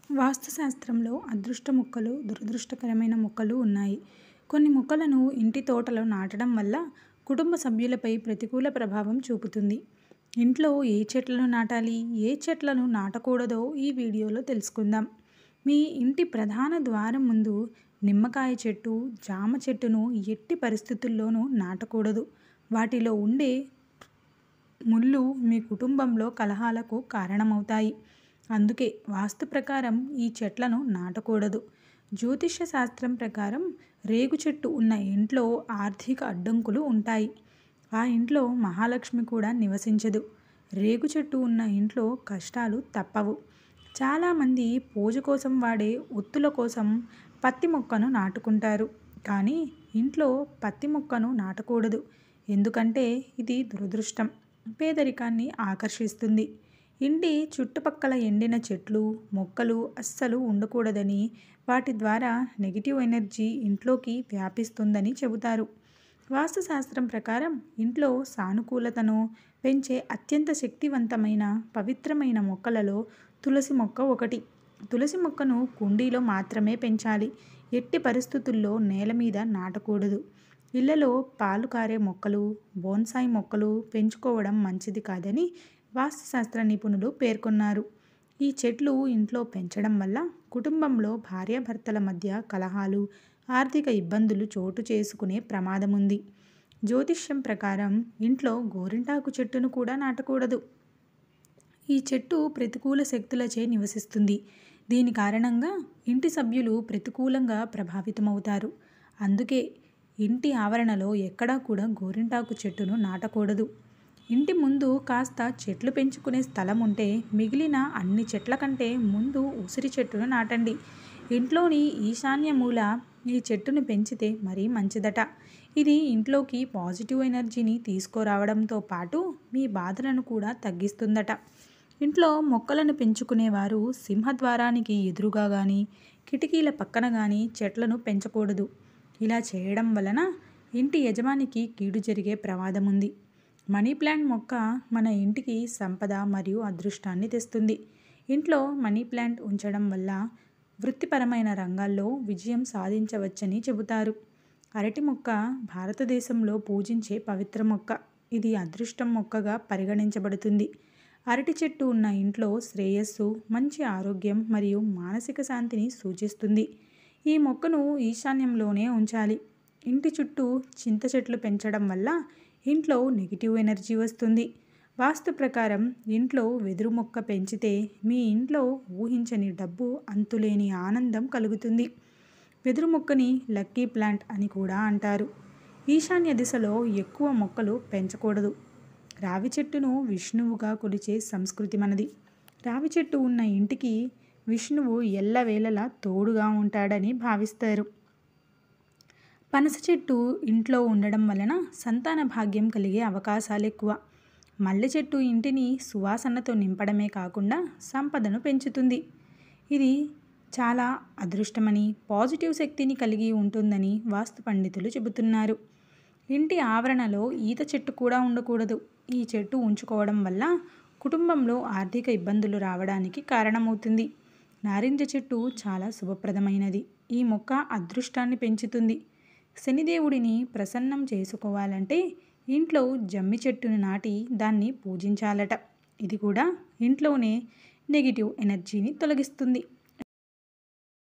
వాస్తుశాస్త్రంలో అదృష్ట మొక్కలు, దురదృష్టకరమైన మొక్కలు ఉన్నాయి. కొన్ని మొక్కలను ఇంటి తోటలో నాటడం వల్ల కుటుంబ సభ్యులపై ప్రతికూల ప్రభావం చూపుతుంది. ఇంట్లో ఏ చెట్లను నాటాలి, ఏ చెట్లను నాటకూడదో ఈ వీడియోలో తెలుసుకుందాం. మీ ఇంటి ప్రధాన ద్వారం ముందు నిమ్మకాయ చెట్టు, జామ చెట్టును ఎట్టి పరిస్థితుల్లోనూ నాటకూడదు. వాటిలో ఉండే ముళ్ళు మీ కుటుంబంలో కలహాలకు కారణమవుతాయి. అందుకే వాస్తు ప్రకారం ఈ చెట్లను నాటకూడదు. జ్యోతిష్య శాస్త్రం ప్రకారం రేగు చెట్టు ఉన్న ఇంట్లో ఆర్థిక అడ్డంకులు ఉంటాయి. ఆ ఇంట్లో మహాలక్ష్మి కూడా నివసించదు. రేగు చెట్టు ఉన్న ఇంట్లో కష్టాలు తప్పవు. చాలామంది పూజ కోసం వాడే ఒత్తుల కోసం పత్తి మొక్కను నాటుకుంటారు. కానీ ఇంట్లో పత్తి మొక్కను నాటకూడదు. ఎందుకంటే ఇది దురదృష్టం, పేదరికాన్ని ఆకర్షిస్తుంది. ఇంటి చుట్టుపక్కల ఎండిన చెట్లు, మొక్కలు అస్సలు ఉండకూడదని, వాటి ద్వారా నెగిటివ్ ఎనర్జీ ఇంట్లోకి వ్యాపిస్తుందని చెబుతారు. వాస్తుశాస్త్రం ప్రకారం ఇంట్లో సానుకూలతను పెంచే అత్యంత శక్తివంతమైన పవిత్రమైన మొక్కలలో తులసి మొక్క ఒకటి. తులసి మొక్కను కుండీలో మాత్రమే పెంచాలి. ఎట్టి పరిస్థితుల్లో నేల మీద నాటకూడదు. ఇళ్లలో పాలు కారే మొక్కలు, బోన్సాయి మొక్కలు పెంచుకోవడం మంచిది కాదని వాస్తుశాస్త్ర నిపుణులు పేర్కొన్నారు. ఈ చెట్లు ఇంట్లో పెంచడం వల్ల కుటుంబంలో భార్యాభర్తల మధ్య కలహాలు, ఆర్థిక ఇబ్బందులు చోటు చేసుకునే ప్రమాదం ఉంది. జ్యోతిష్యం ప్రకారం ఇంట్లో గోరింటాకు చెట్టును కూడా నాటకూడదు. ఈ చెట్టు ప్రతికూల శక్తులచే నివసిస్తుంది. దీని కారణంగా ఇంటి సభ్యులు ప్రతికూలంగా ప్రభావితమవుతారు. అందుకే ఇంటి ఆవరణలో ఎక్కడా కూడా గోరింటాకు చెట్టును నాటకూడదు. ఇంటి ముందు కాస్త చెట్లు పెంచుకునే స్థలం ఉంటే మిగిలిన అన్ని చెట్ల కంటే ముందు ఉసిరి చెట్టును నాటండి. ఇంట్లోని ఈశాన్య మూల ఈ చెట్టును పెంచితే మరీ మంచిదట. ఇది ఇంట్లోకి పాజిటివ్ ఎనర్జీని తీసుకురావడంతో పాటు మీ బాధలను కూడా తగ్గిస్తుందట. ఇంట్లో మొక్కలను పెంచుకునేవారు సింహద్వారానికి ఎదురుగా కానీ, కిటికీల పక్కన కానీ చెట్లను పెంచకూడదు. ఇలా చేయడం వలన ఇంటి యజమానికి కీడు జరిగే ప్రమాదం ఉంది. మనీ ప్లాంట్ మొక్క మన ఇంటికి సంపద మరియు అదృష్టాన్ని తెస్తుంది. ఇంట్లో మనీ ప్లాంట్ ఉంచడం వల్ల వృత్తిపరమైన రంగాల్లో విజయం సాధించవచ్చని చెబుతారు. అరటి మొక్క భారతదేశంలో పూజించే పవిత్ర మొక్క. ఇది అదృష్టం మొక్కగా పరిగణించబడుతుంది. అరటి చెట్టు ఉన్న ఇంట్లో శ్రేయస్సు, మంచి ఆరోగ్యం మరియు మానసిక శాంతిని సూచిస్తుంది. ఈ మొక్కను ఈశాన్యంలోనే ఉంచాలి. ఇంటి చుట్టూ చింత చెట్లు పెంచడం వల్ల ఇంట్లో నెగిటివ్ ఎనర్జీ వస్తుంది. వాస్తు ప్రకారం ఇంట్లో వెదురు మొక్క పెంచితే మీ ఇంట్లో ఊహించని డబ్బు, అంతులేని ఆనందం కలుగుతుంది. వెదురు మొక్కని లక్కీ ప్లాంట్ అని కూడా అంటారు. ఈశాన్య దిశలో ఎక్కువ మొక్కలు పెంచకూడదు. రావి చెట్టును విష్ణువుగా కొలిచే సంస్కృతి మనది. రావి చెట్టు ఉన్న ఇంటికి విష్ణువు ఎల్లవేళలా తోడుగా ఉంటాడని భావిస్తారు. పనస చెట్టు ఇంట్లో ఉండడం వలన సంతాన భాగ్యం కలిగే అవకాశాలు ఎక్కువ. మల్లె చెట్టు ఇంటిని సువాసనతో నింపడమే కాకుండా సంపదను పెంచుతుంది. ఇది చాలా అదృష్టమని, పాజిటివ్ శక్తిని కలిగి ఉంటుందని వాస్తు పండితులు చెబుతున్నారు. ఇంటి ఆవరణలో ఈత చెట్టు కూడా ఉండకూడదు. ఈ చెట్టు ఉంచుకోవడం వల్ల కుటుంబంలో ఆర్థిక ఇబ్బందులు రావడానికి కారణమవుతుంది. నారింజ చెట్టు చాలా శుభప్రదమైనది. ఈ మొక్క అదృష్టాన్ని పెంచుతుంది. శనిదేవుడిని ప్రసన్నం చేసుకోవాలంటే ఇంట్లో జమ్మి చెట్టును నాటి దాన్ని పూజించాలట. ఇది కూడా ఇంట్లోనే నెగిటివ్ ఎనర్జీని తొలగిస్తుంది.